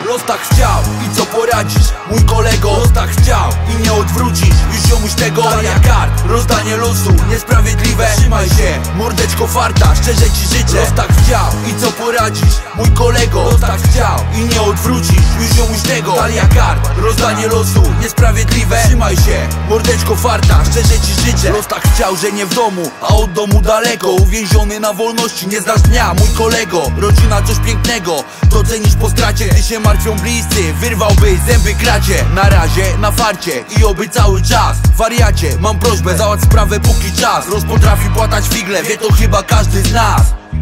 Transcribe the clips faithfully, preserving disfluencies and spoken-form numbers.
Los tak chciał i co poradzisz, mój kolego? Los tak chciał i nie odwrócisz już ziomuś tego. Talia kart, rozdanie losu niesprawiedliwe. Trzymaj się, mordeczko farta, szczerze ci życzę. Los tak chciał i co poradzisz, mój kolego? Los tak chciał i nie odwrócisz już ziomuś tego. Talia kart, rozdanie losu niesprawiedliwe. Trzymaj się, mordeczko farta, szczerze ci życzę. Los tak chciał, że nie w domu, a od domu daleko. Uwięziony na wolności, nie znasz dnia, mój kolego. Rodzina coś pięknego, to cenisz po stracie. Gdy się martwią bliscy, wyrwałby zęby kracie. Na razie, na farcie i oby cały czas. Wariacie, mam prośbę, załatw sprawę póki czas. Los potrafi płatać figle, wie to chyba każdy z nas.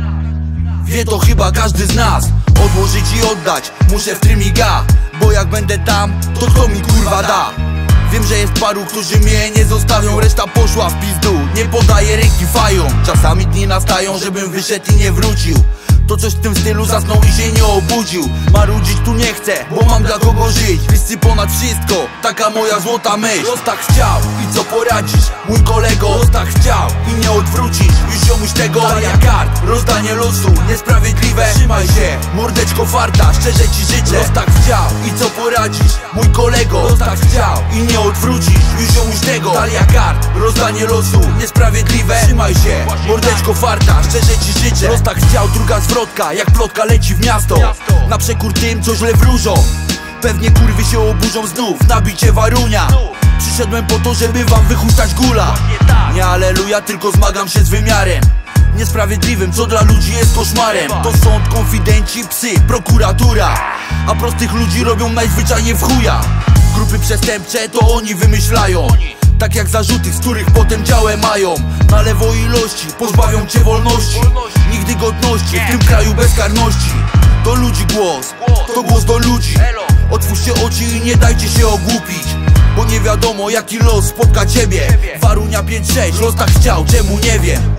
Wie to chyba każdy z nas. Odłożyć i oddać, muszę w trymiga. Bo jak będę tam, to kto mi kurwa da? Wiem, że jest paru, którzy mnie nie zostawią. Reszta poszła w pizdu, nie podaje ręki fają. Czasami dni nastają, żebym wyszedł i nie wrócił. To coś w tym stylu, zasnął i się nie obudził. Marudzić tu nie chcę, bo mam dla kogo żyć. Wszyscy ponad wszystko, taka moja złota myśl. Los tak chciał i co poradzisz, mój kolego? Los tak chciał i nie odwrócisz już ziomuś tego. Talia kart, rozdanie losu niesprawiedliwe. Trzymaj się, mordeczko farta, szczerze ci życzę. Los tak chciał i co poradzisz, mój kolego? Los tak chciał i nie odwrócisz już ziomuś tego. Talia kart, rozdanie losu niesprawiedliwe. Trzymaj się, mordeczko farta, szczerze ci życzę. Los tak chciał, druga zwrotka, jak plotka leci w miasto. Na przekór tym, co źle wróżą. Pewnie kurwy się oburzą znów, nabicie warunia. Przyszedłem po to, żeby wam wychustać gula. Nie aleluja, tylko zmagam się z wymiarem niesprawiedliwym, co dla ludzi jest koszmarem. To sąd, konfidenci, psy, prokuratura. A prostych ludzi robią najzwyczajniej w chuja. Grupy przestępcze to oni wymyślają. Tak jak zarzuty, z których potem działę mają. Na lewo ilości, pozbawią cię wolności. Nigdy godności, w tym kraju bezkarności. Do ludzi głos, to głos do ludzi. Otwórzcie oczy i nie dajcie się ogłupić. Bo nie wiadomo jaki los spotka ciebie. Warunia pięć sześć, los tak chciał, czemu nie wiem.